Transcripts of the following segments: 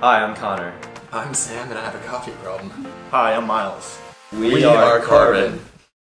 Hi, I'm Connor. I'm Sam and I have a coffee problem. Hi, I'm Miles. We are Carbon.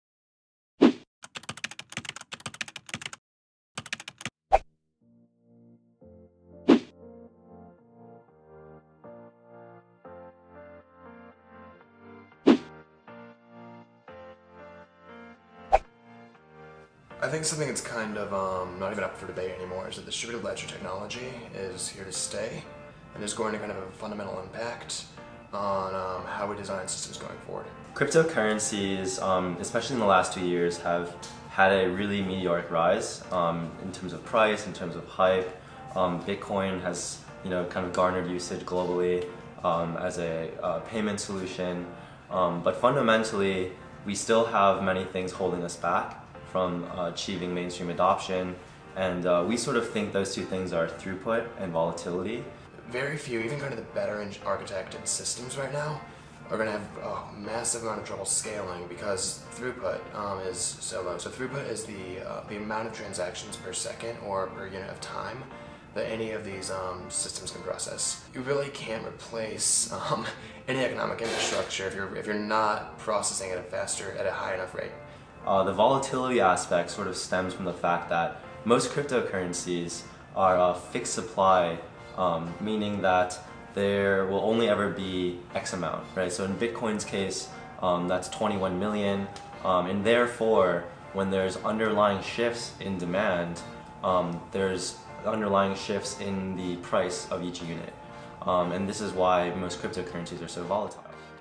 I think something that's kind of not even up for debate anymore is that distributed ledger technology is here to stay and is going to kind of have a fundamental impact on how we design systems going forward. Cryptocurrencies, especially in the last 2 years, have had a really meteoric rise in terms of price, in terms of hype. Bitcoin has kind of garnered usage globally as a payment solution, but fundamentally we still have many things holding us back from achieving mainstream adoption, and we sort of think those two things are throughput and volatility. Very few, even kind of the better architected systems right now, are going to have a massive amount of trouble scaling because throughput is so low. So throughput is the amount of transactions per second or per unit of time that any of these systems can process. You really can't replace any economic infrastructure if you're not processing at a high enough rate. The volatility aspect sort of stems from the fact that most cryptocurrencies are fixed supply, meaning that there will only ever be X amount, right? So in Bitcoin's case, that's 21 million, and therefore when there's underlying shifts in demand, there's underlying shifts in the price of each unit. And this is why most cryptocurrencies are so volatile.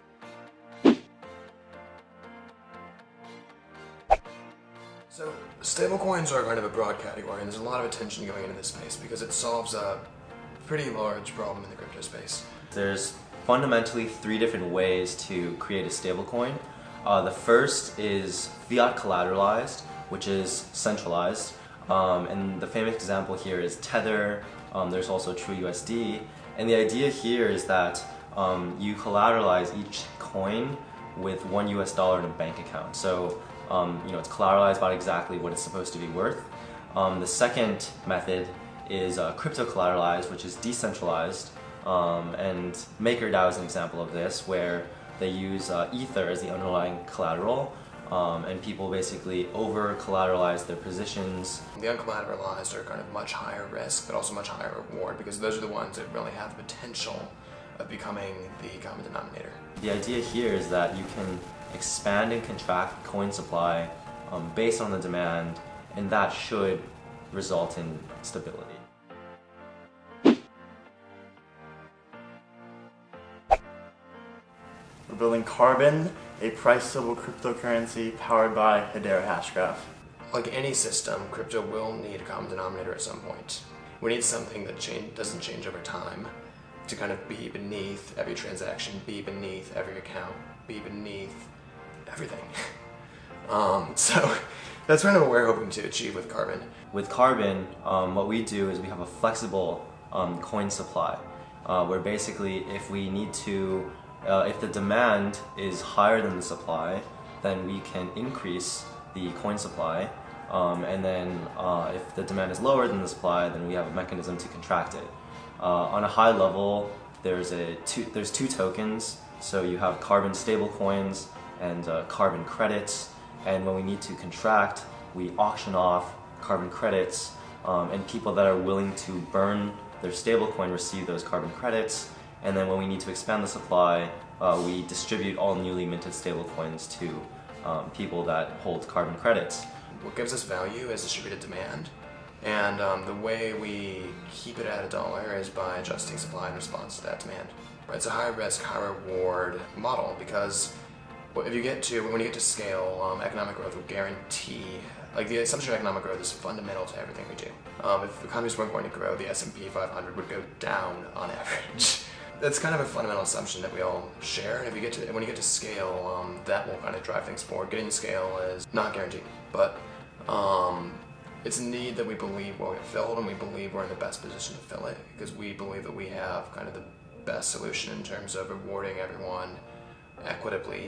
So stablecoins are kind of a broad category, and there's a lot of attention going into this space because it solves a pretty large problem in the crypto space. There's fundamentally 3 different ways to create a stablecoin. The first is fiat collateralized, which is centralized, and the famous example here is Tether. There's also TrueUSD, and the idea here is that you collateralize each coin with $1 in a bank account. So it's collateralized about exactly what it's supposed to be worth. The second method is crypto collateralized, which is decentralized, and MakerDAO is an example of this, where they use Ether as the underlying collateral, and people basically over collateralize their positions. The uncollateralized are kind of much higher risk, but also much higher reward, because those are the ones that really have the potential of becoming the common denominator. The idea here is that you can expand and contract coin supply based on the demand, and that should result in stability. We're building Carbon, a price-stable cryptocurrency powered by Hedera Hashgraph. Like any system, crypto will need a common denominator at some point. We need something that doesn't change over time to kind of be beneath every transaction, be beneath every account, be beneath everything. So that's kind of what we're hoping to achieve with Carbon. With Carbon, what we do is we have a flexible coin supply, where basically if we need to, if the demand is higher than the supply, then we can increase the coin supply, and then if the demand is lower than the supply, then we have a mechanism to contract it. On a high level, there's 2 tokens, so you have Carbon stablecoins and carbon credits, and when we need to contract, we auction off carbon credits, and people that are willing to burn their stablecoin receive those carbon credits, and then when we need to expand the supply, we distribute all newly minted stablecoins to people that hold carbon credits. What gives us value is distributed demand, and the way we keep it at $1 is by adjusting supply in response to that demand. Right, it's a high risk, high reward model because when you get to scale, economic growth will guarantee, like the assumption of economic growth is fundamental to everything we do. If economies weren't going to grow, the S&P 500 would go down on average. That's kind of a fundamental assumption that we all share, and when you get to scale, that will kind of drive things forward. Getting to scale is not guaranteed, but it's a need that we believe will get filled, and we believe we're in the best position to fill it because we believe that we have kind of the best solution in terms of rewarding everyone equitably,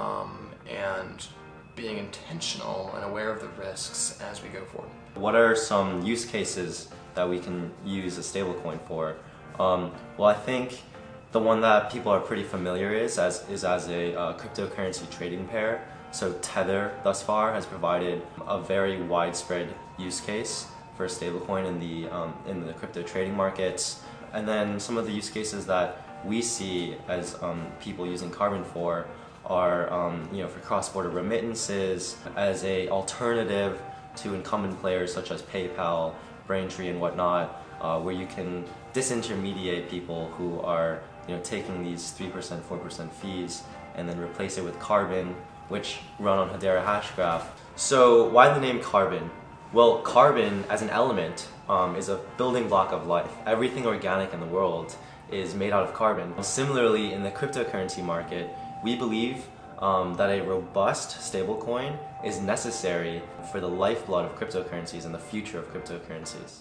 and being intentional and aware of the risks as we go forward. What are some use cases that we can use a stablecoin for? Well, I think The one that people are pretty familiar is as a cryptocurrency trading pair. So Tether thus far has provided a very widespread use case for stablecoin in the crypto trading markets. And then some of the use cases that we see as people using Carbon for are for cross-border remittances, as a alternative to incumbent players such as PayPal, Braintree, and whatnot, where you can disintermediate people who are taking these 3%, 4% fees and then replace it with Carbon, which run on Hedera Hashgraph. So why the name Carbon? Well, carbon as an element is a building block of life. Everything organic in the world is made out of carbon. Similarly, in the cryptocurrency market, we believe that a robust stablecoin is necessary for the lifeblood of cryptocurrencies and the future of cryptocurrencies.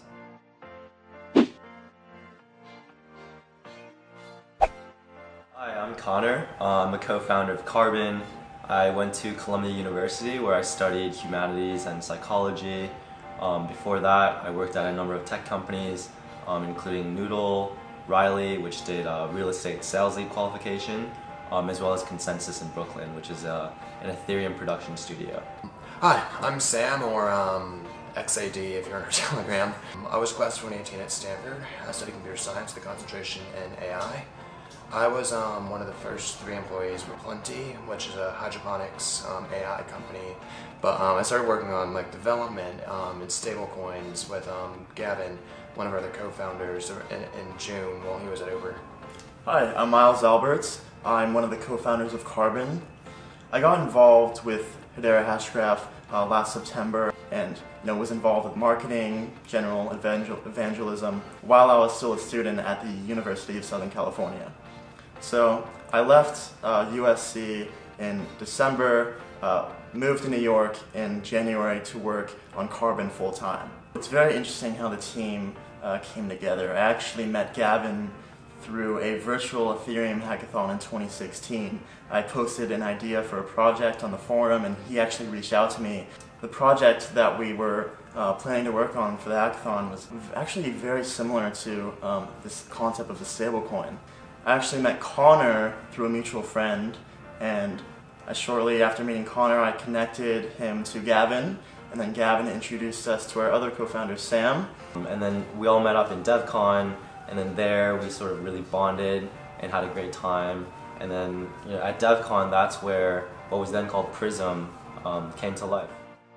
Hi, I'm Connor. I'm a co-founder of Carbon. I went to Columbia University where I studied humanities and psychology. Before that, I worked at a number of tech companies, including Noodle, Riley, which did real estate sales lead qualification, as well as Consensus in Brooklyn, which is an Ethereum production studio. Hi, I'm Sam, or XAD if you're on our Telegram. I was class of 2018 at Stanford. I studied computer science with a concentration in AI. I was one of the first 3 employees with Plenty, which is a hydroponics AI company. But I started working on development in stablecoins with Gavin, one of our other co-founders, in June while he was at Uber. Hi, I'm Miles Alberts. I'm one of the co-founders of Carbon. I got involved with Hedera Hashgraph last September and was involved with marketing, general evangelism, while I was still a student at the University of Southern California. So I left USC in December, moved to New York in January to work on Carbon full-time. It's very interesting how the team came together. I actually met Gavin through a virtual Ethereum hackathon in 2016. I posted an idea for a project on the forum and he actually reached out to me. The project that we were planning to work on for the hackathon was actually very similar to this concept of the stablecoin. I actually met Connor through a mutual friend, and shortly after meeting Connor, I connected him to Gavin, and then Gavin introduced us to our other co-founder, Sam. And then we all met up in DevCon, and then there we sort of really bonded and had a great time. And then at DevCon, that's where what was then called Prism came to life.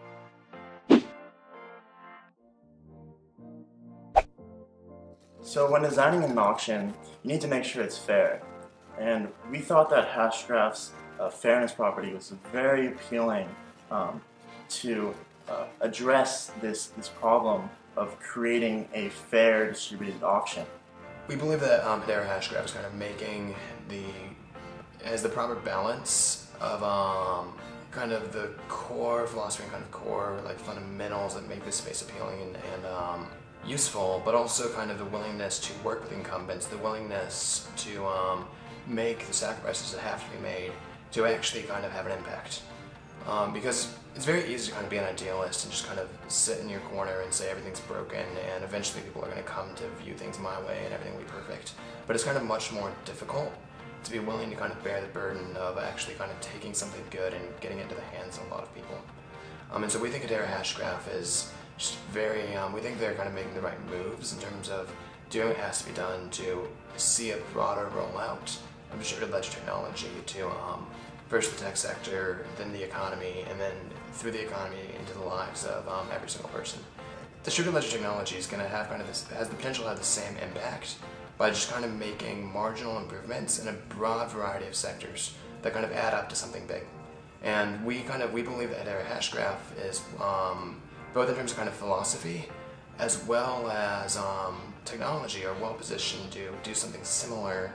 So when designing an auction, you need to make sure it's fair. And we thought that Hashgraph's fairness property was very appealing to address this problem of creating a fair distributed auction. We believe that Hedera Hashgraph is kind of making has the proper balance of kind of the core philosophy and kind of core fundamentals that make this space appealing and useful, but also kind of the willingness to work with incumbents, the willingness to make the sacrifices that have to be made to actually kind of have an impact. Because it's very easy to kind of be an idealist and just kind of sit in your corner and say everything's broken and eventually people are going to come to view things my way and everything will be perfect. But it's kind of much more difficult to be willing to kind of bear the burden of actually kind of taking something good and getting it into the hands of a lot of people. And so we think Hedera Hashgraph is just very, we think they're kind of making the right moves in terms of doing what has to be done to see a broader rollout of distributed ledger technology to first the tech sector, then the economy, and then through the economy into the lives of every single person. Distributed ledger technology is going to have has the potential to have the same impact by just kind of making marginal improvements in a broad variety of sectors that kind of add up to something big. And we believe that Hedera Hashgraph is both in terms of kind of philosophy as well as technology are well positioned to do something similar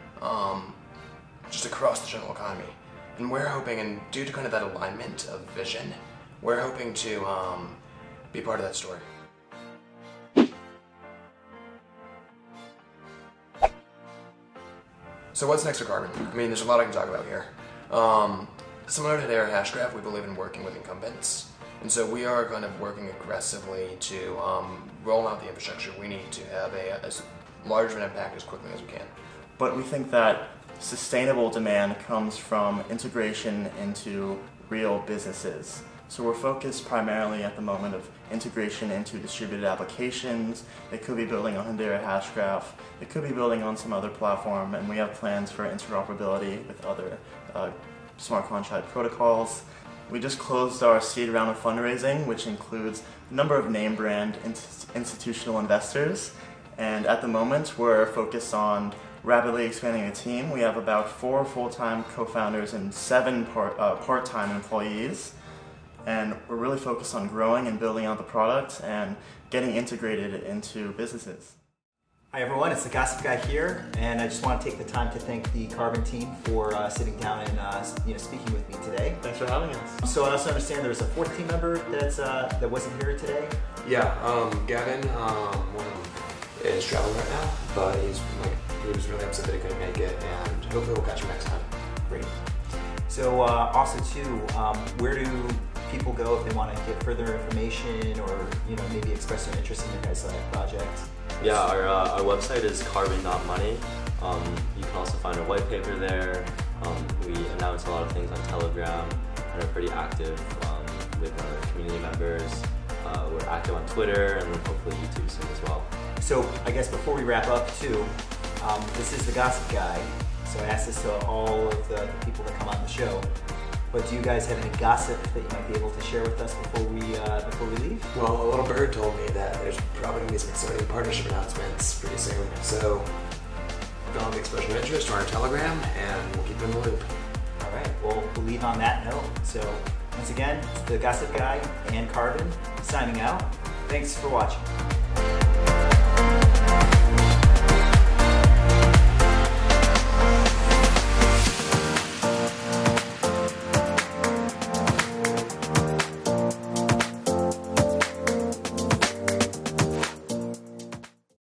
just across the general economy. And we're hoping, and due to kind of that alignment of vision, we're hoping to be part of that story. So what's next for Carbon? I mean, there's a lot I can talk about here. Similar to Hedera Hashgraph, we believe in working with incumbents. And so we are kind of working aggressively to roll out the infrastructure we need to have as large of an impact as quickly as we can. but we think that sustainable demand comes from integration into real businesses. So we're focused primarily at the moment of integration into distributed applications. It could be building on Hedera Hashgraph, it could be building on some other platform, and we have plans for interoperability with other smart contract protocols. We just closed our seed round of fundraising, which includes a number of name brand institutional investors, and at the moment we're focused on rapidly expanding the team. We have about 4 full-time co-founders and 7 part-time employees. And we're really focused on growing and building out the product and getting integrated into businesses. Hi everyone, it's the Gossip Guy here, and I just want to take the time to thank the Carbon team for sitting down and speaking with me today. Thanks for having us. So I also understand there's a 4th team member that wasn't here today. Yeah, Gavin is traveling right now, but he was really upset that he couldn't make it, and hopefully we'll catch him next time. Great. So also too, where do people go if they want to get further information or maybe express their interest in your guys' project? Yeah, our website is Carbon.Money. You can also find our white paper there. We announce a lot of things on Telegram and are pretty active with our community members. We're active on Twitter and hopefully YouTube soon as well. So I guess before we wrap up too, this is the Gossip Guy. So I asked this to all of the people that come on the show. But do you guys have any gossip that you might be able to share with us before we leave? Well, a little bird told me that there's probably going to be some exciting partnership announcements pretty soon. So don't expression of interest on our Telegram, and we'll keep you in the loop. All right, well, we'll leave on that note. So once again, it's the Gossip Guy and Carbon signing out. Thanks for watching.